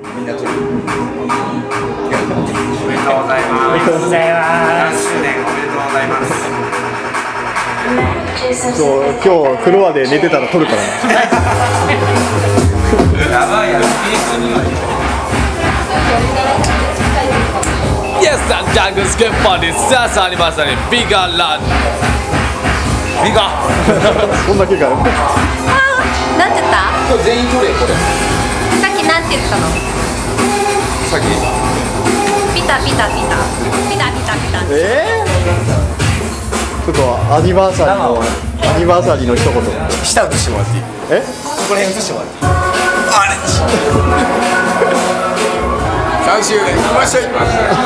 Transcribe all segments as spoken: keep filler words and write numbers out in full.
みんな撮る。 おめでとうございます。おめでとうございます。何周年おめでとうございます。 そう、今日フロアで寝てたら撮るからね。 やばいやろ、 Yes, that jungle skip party さあありましたね。ビガラン。ビガ。 そんだけかよ。 あー、なんて言った？ これ全員撮れこれ。 さっきなんて言ったの？ さっき。 ピタピタピタピタピタピタ。 えー、ちょっとアニバーサリーのアニバーサリーの一言。 下映してもらっていい？ え？ ここら辺映してもらっていい？あれ。さん周年いきましょう。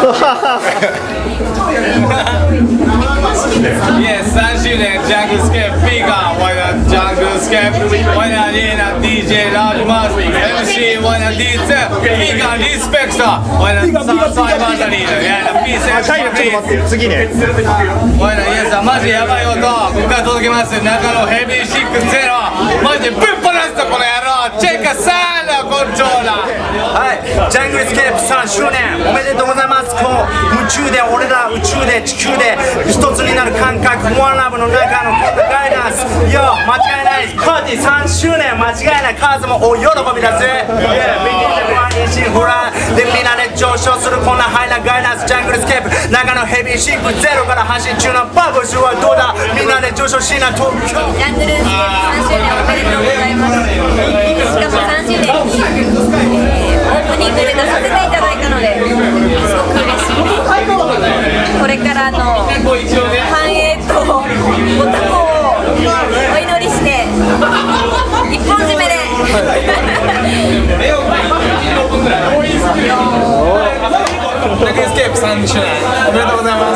Yes, さん周年ジャングルスケープビガー。ワイナジャングルスケープ。ワイナリーナ ディージェー ラージマス。エムシー ワイナ ディーツー。ビガーリスペクト。ワイナサーサイバーサリー。やなピースエあ、タイルちょっと待って、次ね。 ワイナイエスさんマジやばい音。ここから届けます。中のヘビーシックゼロ。マジでぶっ放すとこの野郎。チェッカサーラコントローラー。 はい、ジャングルスケープさん周年おめでとうございます。この宇宙で俺ら宇宙で地球で一つになる感覚、ワンラブの中のこんなガイダンス、よ間違いないです。パーティーさん周年間違いない。数もお喜びだぜ。ビギンで毎日フライでみんなで上昇するこんなハイなガイダンス、ジャングルスケープ中のヘビーシップゼロから発信中のバブルはどうだ。みんなで上昇しな東京。 ジャングルスケープさん周年おめでとうございます。しかもさん周年に、えー、オープニングで出させていただいたので、すごく嬉しいです。これからの繁栄とご多幸をお祈りして一本締めでジャングルスケープさん周年おめでとうございます。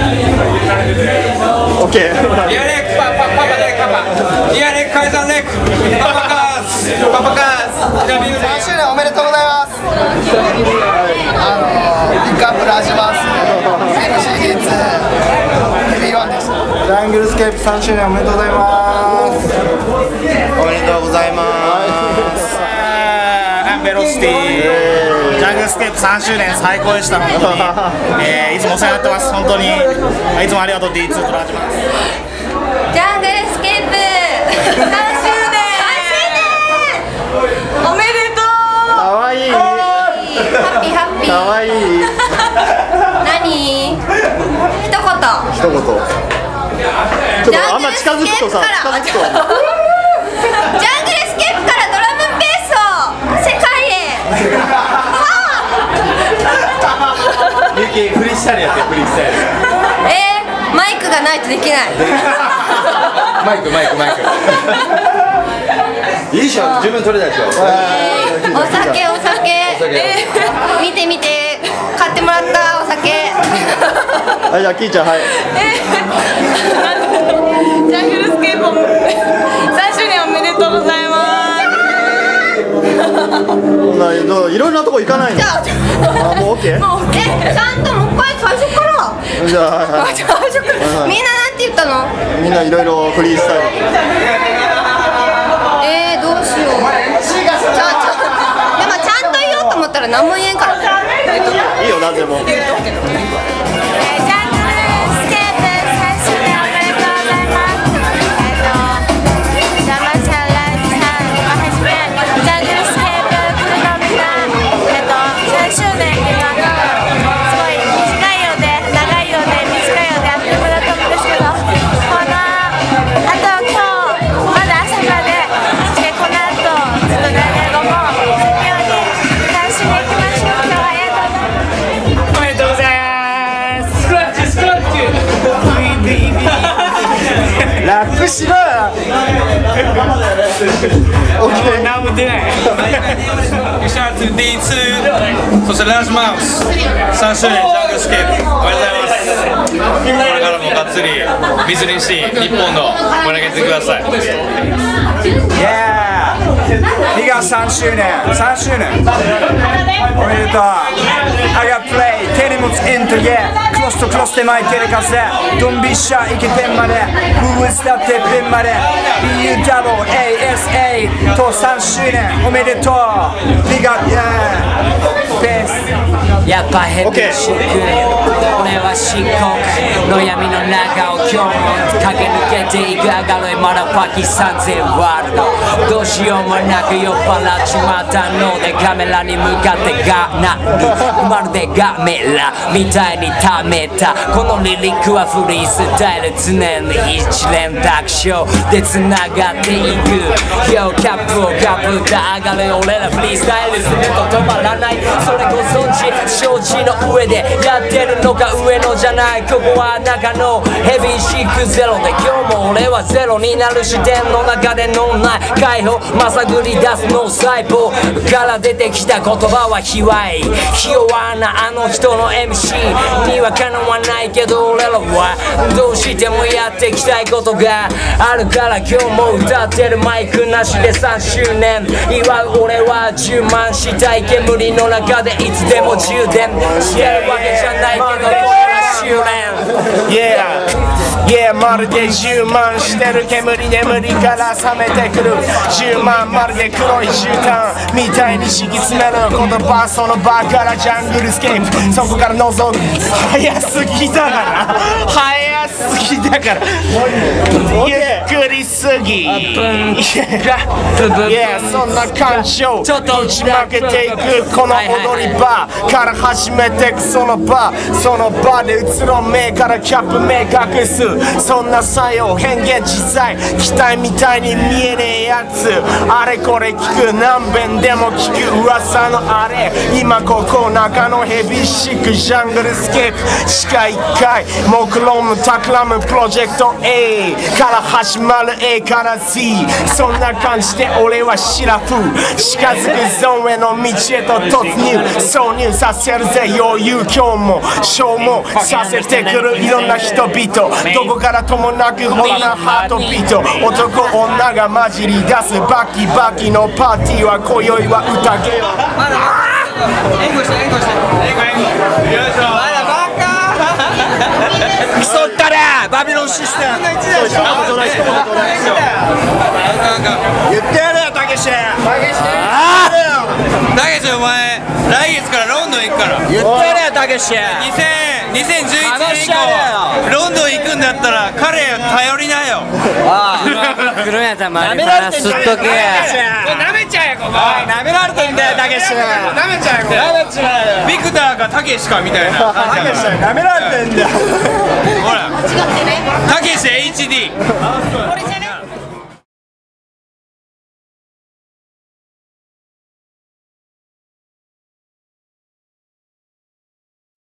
オッケー。 イヤレックパパパパレックパパイヤレックカイザーレックパパカースパパカースさん周年おめでとうございます。あのー、ピックアップラジバース エムシーディーツー ヘビーワンです。ジャングルスケープさん周年おめでとうございます。 おめでとうございます。 アンベロシティジャングルスケープさん周年最高でした。本当に、えー、いつもお世話になってます。本当にいつもありがとう。 ディーツー とラジマです。 ジャングルスケープさん周年おめでとう。 かわいい。 ハッピーハッピー。 かわいい。 何？一言。 一言。ちょっとあんま近づくとさ、近づくと。 ジャングルスケープからドラムベースを世界へ。 ミキフリースタイルやってフリースタイル。 えー、マイクがないとできない。 マイクマイクマイク。いいでしょ、十分取れたでしょ。 えー、お酒お酒。えー、見て見て買ってもらったお酒。 はい、じゃあキーちゃん、はい。 ジャングルスケープさん周年おめでとうございます。 いろいろなとこ行かないの。あ、もうオッケー。 もうえ、ちゃんともう一回最初から。 じゃあ、はいはい。 最初からみんななんて言ったの？ みんないろいろフリースタイル。 えー、どうしよう。ちゃちゃでもちゃんと言おうと思ったら何も言えんから。 いいよ、なんでも。 ラップしろよ。 何も出ない。シャーツ ディーツー そしてラジマウスさん周年ジャングルスケープおめでとうございます。これからもがっつり水にし日本の盛り上げてください。 ビガさん周年さん周年おめでとう。I got play 手に持つイントyeahクロスとクロスで巻いてる風ドンビッシャイケペンまでブースだってペンまで ビーユーダブリューエーエスエー とさん周年おめでとうビガ yeah やっぱヘビーシック俺は漆黒の闇の中を今日も駆け抜けていく明るいまだパキさんぜワールドどうしようもなく酔っ払っちまったのでカメラに向かってガナまるでガメラみたいに溜めたこのリリックはフリースタイル常に一連卓章で繋がっていく今日キャップをかぶった上がる俺らフリースタイルすると止まらないそれご存知承知の上でやってるのか上のじゃないここは中のヘビーシックゼロで今日も俺はゼロになる視点の中でのない解放まさぐり出す脳細胞から出てきた言葉は卑猥ひ弱なあの人の エムシー にはかなわないけど俺らはどうしてもやっていきたいことがあるから今日も歌ってるマイクなしでさんしゅうねん祝う俺は充満したい煙の中でいつでも充電してるわけじゃないけどこれは修練 Yeah Yeah まるで充満してる煙眠りから覚めてくる充満まるで黒い絨毯みたいに敷き詰める言葉その場からジャングルスケープそこから覗く早すぎだから早すぎだからゆっくりすぎ Yeah そんな感情打ち負けていくこの踊り場から始めてくその場その場でうつろ目からキャップ目隠すそんな作用変幻自在期待みたいに見えねえやつあれこれ聞く何遍でも聞く噂のあれ今ここ中のヘビーシックジャングルスケープしか一回目論む企むプロジェクト A から始まる A から Z そんな感じで俺はシラフ近づくゾーンへの道へと突入挿入させるぜ余裕今日も消耗させてくるいろんな人々どこからともなくほらなハートビート男女が混じり出すバキバキのパーティーは今宵は宴を援護して援護して援護援護よいしょまだバカクソったれバビロンシステム言ってやれよたけしああたけしお前来月からロンドン行くから言ってやれよたけしにせんじゅういちねん以降ロンドン行くんだったら彼を頼りなよああ来るんやったらマリファナ吸っとけなめちゃえここなめられてんだよたけしなめちゃえここビクターがたけしかみたいなたけしなめられてんだよほらたけし エイチディー